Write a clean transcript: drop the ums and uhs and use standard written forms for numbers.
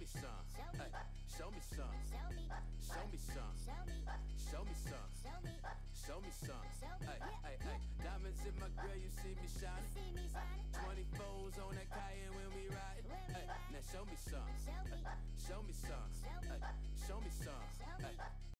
me some. Ay, show me some. Show me some. Show me some. Show me some. Ay, ay, ay. Diamonds in my grill, you see me shining.